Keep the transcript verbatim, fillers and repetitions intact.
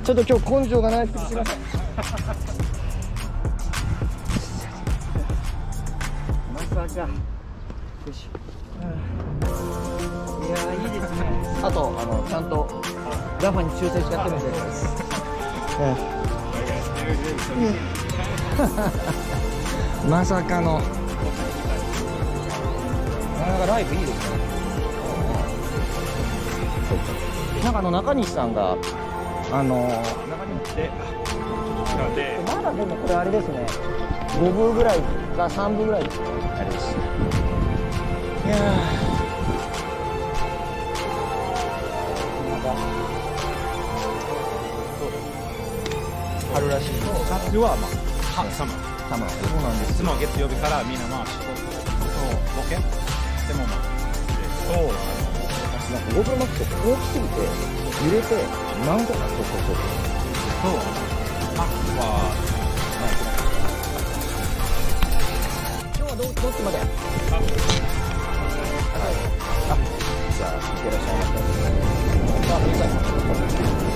ちょっと今日根性がないくてすいません。まさか。よいしょ。いやー、いいですね。あと、あの、ちゃんとラファに抽選してやってるんで。まさかの。なかなかライブいいですね。なんかあの中西さんがあの中西でまだでもこれあれですね。ご部ぐらいかさん部ぐらいですね。あれです。いやー。春らしい。 夏はまあ、サマー。 サマー。そうなんです。 いつも月曜日からみんなまあ仕事、ボケでもまあ、そう。 なんかゴープロマックスって大きすぎて揺れてなんとかそうそうそう。 そう。あ、は今日はどどっちまで？あ、はい。あ、じゃあいってらっしゃいませ。あ、いいかい。